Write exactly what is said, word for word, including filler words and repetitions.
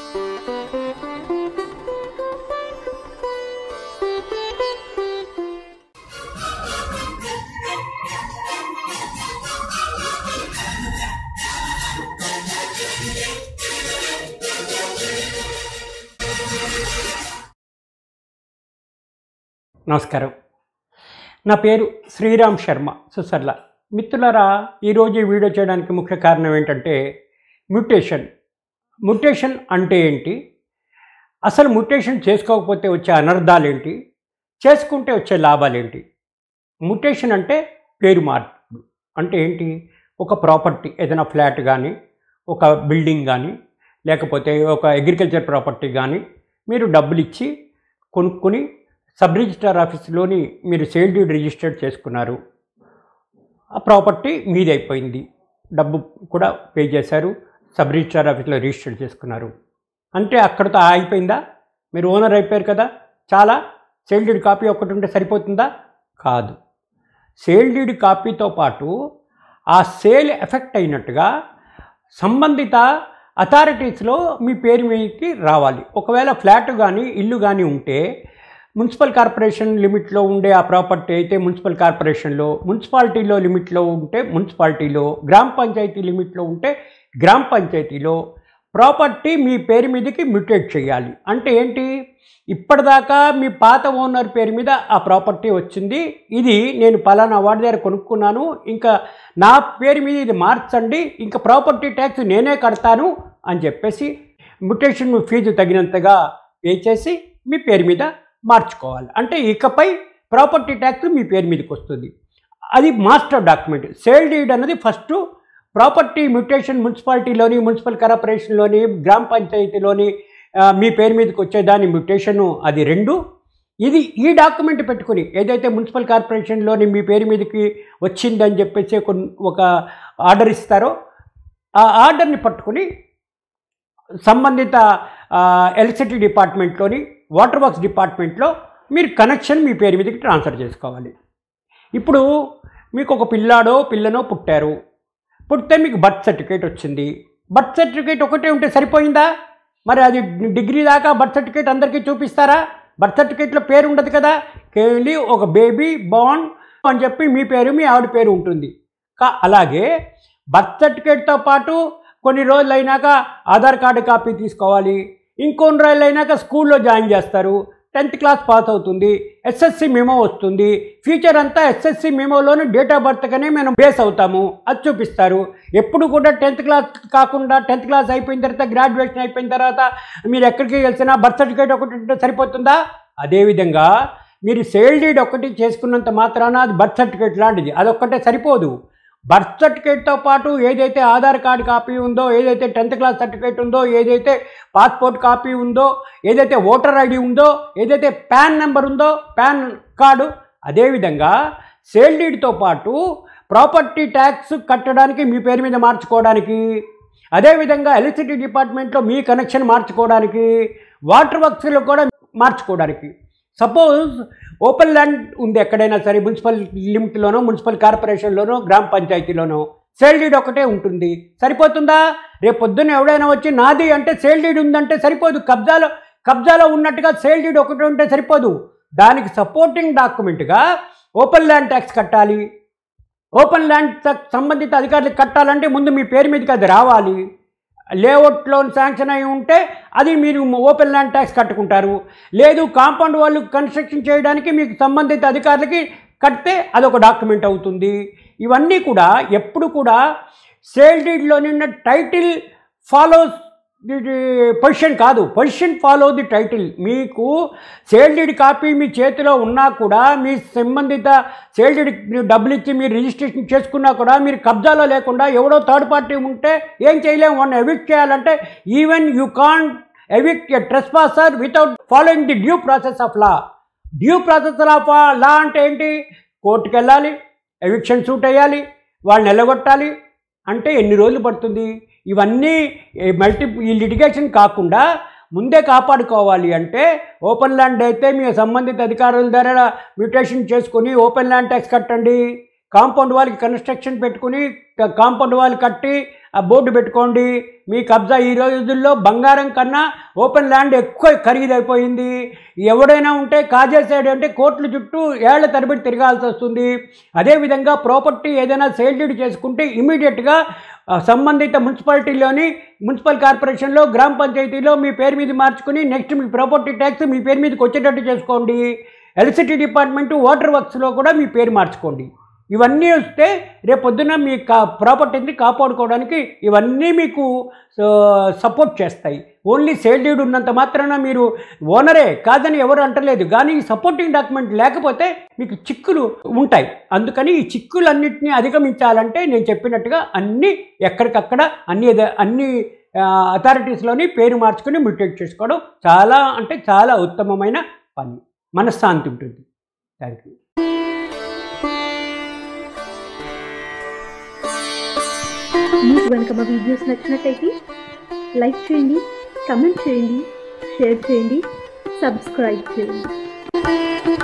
నమస్కారం. నా పేరు శ్రీరామ్ శర్మ సుసర్ల. మిత్రులారా, ఈరోజు ఈ వీడియో చేయడానికి ముఖ్య కారణం ఏంటంటే మ్యుటేషన్. మ్యుటేషన్ అంటే ఏంటి, అసలు మ్యుటేషన్ చేసుకోకపోతే వచ్చే అనర్థాలు ఏంటి, చేసుకుంటే వచ్చే లాభాలు ఏంటి. మ్యుటేషన్ అంటే పేరు మార్పు అంటే ఏంటి, ఒక ప్రాపర్టీ ఏదైనా ఫ్లాట్ కానీ, ఒక బిల్డింగ్ కానీ, లేకపోతే ఒక అగ్రికల్చర్ ప్రాపర్టీ కానీ మీరు డబ్బులు ఇచ్చి కొనుక్కొని సబ్ రిజిస్ట్రార్ ఆఫీస్లోని మీరు సేల్ డీడ్ రిజిస్టర్డ్ చేసుకున్నారు. ఆ ప్రాపర్టీ మీది అయిపోయింది, డబ్బు కూడా పే చేశారు, సబ్ రిజిస్ట్రార్ ఆఫీస్లో రిజిస్టర్ చేసుకున్నారు. అంటే అక్కడితో అయిపోయిందా? మీరు ఓనర్ అయిపోయారు కదా, చాలా సేల్ డీడ్ కాపీ ఒకటి ఉంటే సరిపోతుందా? కాదు. సేల్ డీడ్ కాపీతో పాటు ఆ సేల్ ఎఫెక్ట్ అయినట్టుగా సంబంధిత అథారిటీస్లో మీ పేరు మీదకి రావాలి. ఒకవేళ ఫ్లాట్ కానీ ఇల్లు కానీ ఉంటే మున్సిపల్ కార్పొరేషన్ లిమిట్లో ఉండే ఆ ప్రాపర్టీ అయితే మున్సిపల్ కార్పొరేషన్లో, మున్సిపాలిటీలో లిమిట్లో ఉంటే మున్సిపాలిటీలో, గ్రామ పంచాయతీ లిమిట్లో ఉంటే గ్రామ పంచాయతీలో ప్రాపర్టీ మీ పేరు మీదకి మ్యూటేట్ చేయాలి. అంటే ఏంటి, ఇప్పటిదాకా మీ పాత ఓనర్ పేరు మీద ఆ ప్రాపర్టీ వచ్చింది, ఇది నేను పలానా వాడి దగ్గర కొనుక్కున్నాను, ఇంకా నా పేరు మీద ఇది మార్చండి, ఇంకా ప్రాపర్టీ ట్యాక్స్ నేనే కడతాను అని చెప్పేసి మ్యూటేషన్ ఫీజు తగినంతగా పే చేసి మీ పేరు మీద మార్చుకోవాలి. అంటే ఇకపై ప్రాపర్టీ ట్యాక్స్ మీ పేరు మీదకి వస్తుంది. అది మాస్టర్ డాక్యుమెంట్. సేల్ డీడ్ అన్నది ఫస్ట్ ప్రాపర్టీ మ్యూటేషన్ మున్సిపాలిటీలోని, మున్సిపల్ కార్పొరేషన్లోని, గ్రామ పంచాయతీలోని మీ పేరు మీదకి వచ్చేదాని మ్యూటేషను అది రెండు. ఇది ఈ డాక్యుమెంట్ పెట్టుకుని ఏదైతే మున్సిపల్ కార్పొరేషన్లోని మీ పేరు మీదకి వచ్చిందని చెప్పేసి ఒక ఆర్డర్ ఇస్తారో ఆ ఆర్డర్ని పట్టుకుని సంబంధిత ఎలక్ట్రిసిటీ డిపార్ట్మెంట్లోని, వాటర్ వర్క్స్ డిపార్ట్మెంట్లో మీరు కనెక్షన్ మీ పేరు మీదకి ట్రాన్స్ఫర్ చేసుకోవాలి. ఇప్పుడు మీకు ఒక పిల్లాడో పిల్లనో పుట్టారు, పుట్టితే మీకు బర్త్ సర్టిఫికేట్ వచ్చింది. బర్త్ సర్టిఫికేట్ ఒకటే ఉంటే సరిపోయిందా? మరి అది డిగ్రీ దాకా బర్త్ సర్టిఫికేట్ అందరికీ చూపిస్తారా? బర్త్ సర్టిఫికేట్లో పేరు ఉండదు కదా, కేవలి ఒక బేబీ బార్న్ అని చెప్పి మీ పేరు మీ ఆవిడ పేరు ఉంటుంది. కా అలాగే బర్త్ సర్టిఫికేట్తో పాటు కొన్ని రోజులు అయినాక ఆధార్ కార్డు కాపీ తీసుకోవాలి. ఇంకొన్ని రోజులు అయినాక స్కూల్లో జాయిన్ చేస్తారు, టెన్త్ క్లాస్ పాస్ అవుతుంది, ఎస్ఎస్సి మెమో వస్తుంది. ఫ్యూచర్ అంతా ఎస్ఎస్సి మెమోలోని డేట్ ఆఫ్ బర్త్గానే మనం బేస్ అవుతాము, అది చూపిస్తారు. ఎప్పుడు కూడా టెన్త్ క్లాస్ కాకుండా టెన్త్ క్లాస్ అయిపోయిన తర్వాత, గ్రాడ్యుయేషన్ అయిపోయిన తర్వాత మీరు ఎక్కడికి వెళ్తున్నా బర్త్ సర్టిఫికేట్ ఒకటి ఉంటే సరిపోతుందా? అదేవిధంగా మీరు సేల్ డీడ్ ఒకటి చేసుకున్నంత మాత్రాన అది బర్త్ సర్టిఫికేట్ లాంటిది, అదొక్కటే సరిపోదు. బర్త్ సర్టిఫికేట్తో పాటు ఏదైతే ఆధార్ కార్డు కాపీ ఉందో, ఏదైతే టెన్త్ క్లాస్ సర్టిఫికేట్ ఉందో, ఏదైతే పాస్పోర్ట్ కాపీ ఉందో, ఏదైతే ఓటర్ ఐడి ఉందో, ఏదైతే పాన్ నెంబర్ ఉందో, పాన్ కార్డు, అదేవిధంగా సేల్ డీడ్తో పాటు ప్రాపర్టీ ట్యాక్స్ కట్టడానికి మీ పేరు మీద మార్చుకోవడానికి, అదేవిధంగా ఎలక్ట్రిసిటీ డిపార్ట్మెంట్లో మీ కనెక్షన్ మార్చుకోవడానికి, వాటర్ వర్క్స్లో కూడా మార్చుకోవడానికి. సపోజ్ ఓపెన్ ల్యాండ్ ఉంది ఎక్కడైనా సరే, మున్సిపల్ లిమిట్లోనో, మున్సిపల్ కార్పొరేషన్లోనో, గ్రామ పంచాయతీలోనో, సేల్ డీడ్ ఒకటే ఉంటుంది, సరిపోతుందా? రేపు పొద్దున్న ఎవడైనా వచ్చి నాది అంటే సేల్ డీడ్ ఉందంటే సరిపోదు. కబ్జాలో కబ్జాలో ఉన్నట్టుగా సేల్ డీడ్ ఒకటే ఉంటే సరిపోదు. దానికి సపోర్టింగ్ డాక్యుమెంట్గా ఓపెన్ ల్యాండ్ ట్యాక్స్ కట్టాలి. ఓపెన్ ల్యాండ్ సంబంధిత అధికారులకు కట్టాలంటే ముందు మీ పేరు మీదకి అది రావాలి. లేఅవుట్లో శాంక్షన్ అయి ఉంటే అది మీరు ఓపెన్ ల్యాండ్ ట్యాక్స్ కట్టుకుంటారు. లేదు కాంపౌండ్ వాళ్ళు కన్స్ట్రక్షన్ చేయడానికి మీకు సంబంధిత అధికారులకి కడితే అదొక డాక్యుమెంట్ అవుతుంది. ఇవన్నీ కూడా ఎప్పుడు కూడా సేల్ డీడ్లోని ఉన్న టైటిల్ ఫాలోస్ ది పొజిషన్ కాదు, పొజిషన్ ఫాలో ది టైటిల్. మీకు సేల్ డీడ్ కాపీ మీ చేతిలో ఉన్నా కూడా, మీ సంబంధిత సేల్ డీడ్ డబ్బులు ఇచ్చి మీరు రిజిస్ట్రేషన్ చేసుకున్నా కూడా, మీరు కబ్జాలో లేకుండా ఎవడో థర్డ్ పార్టీ ఉంటే ఏం చేయలేము. వన్ ఎవిక్ట్ చేయాలంటే even you can't evict a trespasser without following the due process of law. Due process of law అంటే ఏంటి? కోర్టుకు వెళ్ళాలి, ఎవిక్షన్ సూట్ వేయాలి, వాళ్ళని ఎల్లగొట్టాలి. అంటే ఎన్ని రోజులు పడుతుంది? ఇవన్నీ మల్టీ ఈ లిటిగేషన్ కాకుండా ముందే కాపాడుకోవాలి అంటే ఓపెన్ ల్యాండ్ అయితే మీ సంబంధిత అధికారుల ద్వారా మ్యూటేషన్ చేసుకుని ఓపెన్ ల్యాండ్ ట్యాక్స్ కట్టండి. కాంపౌండ్ వాళ్ళకి కన్స్ట్రక్షన్ పెట్టుకుని కాంపౌండ్ వాళ్ళు కట్టి ఆ బోర్డు పెట్టుకోండి. మీ కబ్జా ఈ రోజుల్లో బంగారం కన్నా ఓపెన్ ల్యాండ్ ఎక్కువ ఖరీదైపోయింది. ఎవడైనా ఉంటే కాజేసాడు అంటే కోర్టుల చుట్టూ ఏళ్ల తరబడి తిరగాల్సి వస్తుంది. అదేవిధంగా ప్రాపర్టీ ఏదైనా సేల్ డీడ్ చేసుకుంటే ఇమీడియట్గా సంబంధిత మున్సిపాలిటీలోని మున్సిపల్ కార్పొరేషన్లో గ్రామ పంచాయతీలో మీ పేరు మీద మార్చుకుని నెక్స్ట్ మీ ప్రాపర్టీ ట్యాక్స్ మీ పేరు మీదకి వచ్చేటట్టు చేసుకోండి. ఎలక్ట్రిసిటీ డిపార్ట్మెంటు వాటర్ వర్క్స్లో కూడా మీ పేరు మార్చుకోండి. ఇవన్నీ వస్తే రేపొద్దున మీ కా ప్రాపర్టీని కాపాడుకోవడానికి ఇవన్నీ మీకు సపోర్ట్ చేస్తాయి. ఓన్లీ సేల్ డీడ్ ఉన్నంత మాత్రాన మీరు ఓనరే కాదని ఎవరు అంటలేదు, కానీ ఈ సపోర్టింగ్ డాక్యుమెంట్ లేకపోతే మీకు చిక్కులు ఉంటాయి. అందుకని ఈ చిక్కులన్నింటినీ అధిగమించాలంటే నేను చెప్పినట్టుగా అన్నీ ఎక్కడికక్కడ అన్ని అన్ని అథారిటీస్లోని పేరు మార్చుకుని మ్యూటేట్ చేసుకోవడం చాలా అంటే చాలా ఉత్తమమైన పని. మనశ్శాంతి ఉంటుంది. Thank you. మీకు కనుక మా వీడియోస్ నచ్చినట్టయితే లైక్ చేయండి, కమెంట్ చేయండి, షేర్ చేయండి, సబ్స్క్రైబ్ చేయండి.